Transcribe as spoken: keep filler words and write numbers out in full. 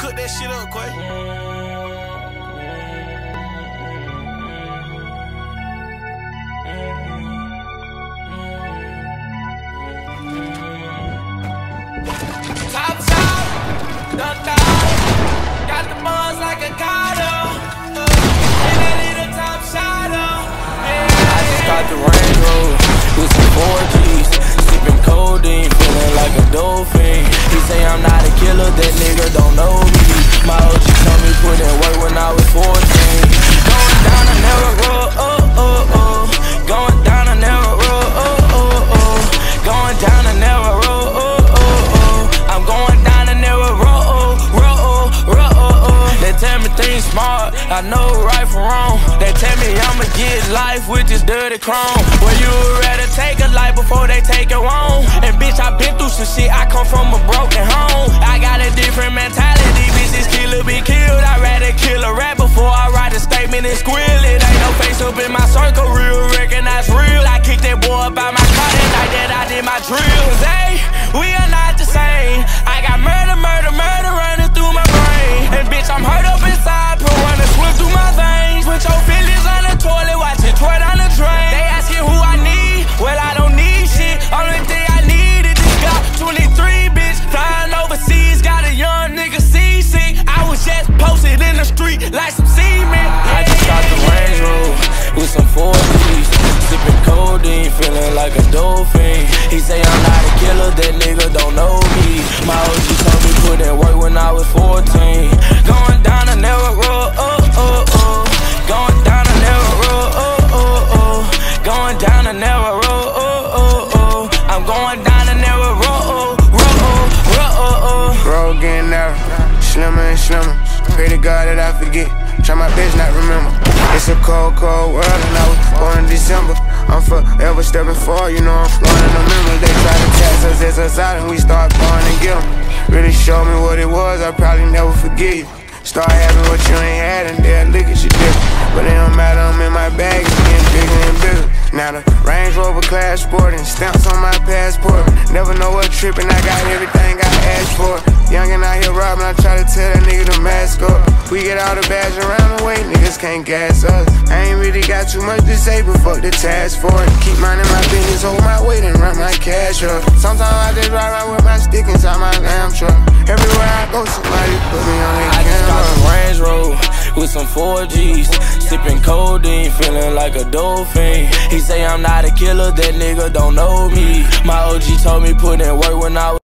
Cook that shit up, Quay. Top shot, ducked out, got the buzz like a Carter. And I need a top shot up. I just got the Range Rover with some four G's, sipping codeine, feeling like a dolphin. He say I'm not a killer, that nigga don't know me. My O G told me put in work when I was fourteen. Going down a narrow road, oh oh oh. Going down a narrow road, oh oh oh. Going down a narrow road, oh oh oh. I'm going down a narrow road, oh, road, oh, road, oh, oh. They tell me things smart, I know right from wrong. They tell me I'ma get life with this dirty chrome. Well, you would rather take a life before they take it wrong. And bitch, I been through some shit, I come from a broken home. I got a different mentality, bitches kill or be killed. I'd rather kill a rat before I write a statement and squeal. It ain't no face up in my circle, real, recognize real. I kicked that boy up by my car that night that I did my drills. Hey, we are not the same. I got murder, murder, murder running through my brain. And bitch, I'm hurt up inside, put one to swim through my veins. Put your feelings on the toilet, watch it twerk on the drain. They asking who I need, well I don't need shit. Only thing I need is this Glock twenty-three, bitch. Flying overseas, got a young nigga seasick. I was just posted in the street like some cement. I just got the Range Rover with some four G's, sipping codeine, feeling like a dolphin. He say I'm not a killer, that nigga don't know me. My O G told me put in work when I was fourteen. Going down a narrow road, oh oh oh. Going down a narrow road, oh oh oh. Going down a narrow road, oh oh oh. I'm going down a narrow road, oh, road, oh, road, oh, oh. Road getting narrow, slimmer and slimmer. Pray to God that I forget, try my best not remember. It's a cold, cold world and I was born in December. I'm forever stepping forward, you know I'm flowing in the memory. They try to tax us as us out and we start going and get them. Really show me what it was, I probably never forget you. Start having what you ain't had and they'll look at you different. But it don't matter, I'm in my bag, it's getting bigger and bigger. Now the Range Rover class sport and stamps on my passport. Never know what trippin', I got everything I asked for. Youngin' out here robbing, I try to tell that nigga to mask up. We get all the bags around the way, niggas can't gas us. I ain't really got too much to say, but fuck the task for it. Keep minding my business, hold my weight and run my cash up. Sometimes I just ride around with my stick inside my lamb truck. Everywhere I go, somebody put me on their camera. I just got the Range Rover with some four G's, sipping codeine, feeling like a dolphin. He say I'm not a killer, that nigga don't know me. My O G told me put in work when I was